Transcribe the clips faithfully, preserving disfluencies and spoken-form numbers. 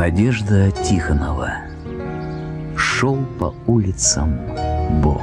Надежда Тихонова. Шел по улицам Бог.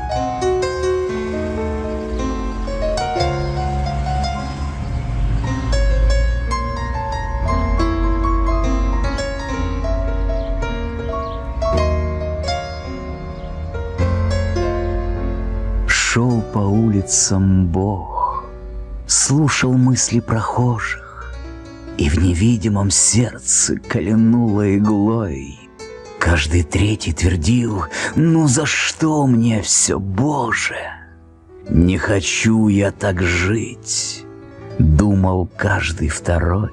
Шел по улицам Бог, слушал мысли прохожих, и в невидимом сердце кольнуло иглой. Каждый третий твердил: «Ну за что мне все, Боже? Не хочу я так жить», — думал каждый второй.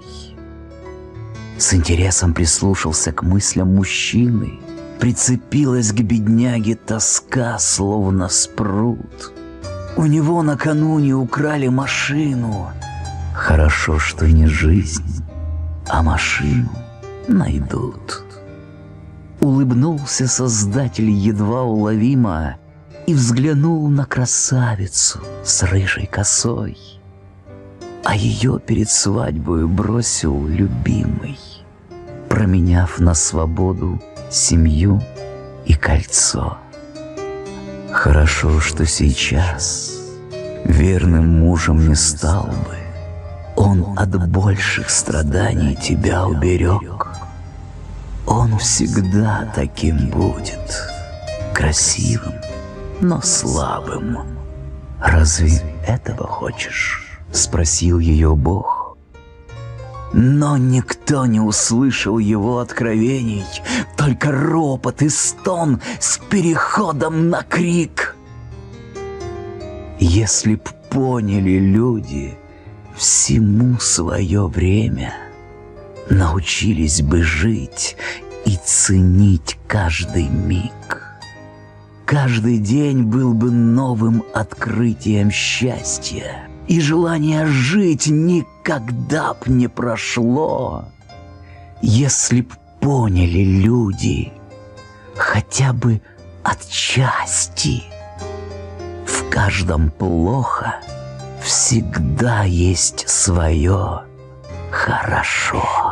С интересом прислушался к мыслям мужчины. Прицепилась к бедняге тоска, словно спрут. У него накануне украли машину. Хорошо, что не жизнь, а машину найдут. Улыбнулся Создатель едва уловимо и взглянул на красавицу с рыжей косой. А ее перед свадьбой бросил любимый, променяв на свободу семью и кольцо. Хорошо, что сейчас верным мужем не стал бы. Он от больших страданий тебя уберег. Он всегда таким будет, красивым, но слабым. «Разве этого хочешь?» — спросил ее Бог. Но никто не услышал его откровений, только ропот и стон с переходом на крик. Если б поняли люди всему свое время, научились бы жить и ценить каждый миг. Каждый день был бы новым открытием счастья, и желание жить никогда б не прошло, если б поняли люди хотя бы отчасти. В каждом плохо всегда есть свое хорошо.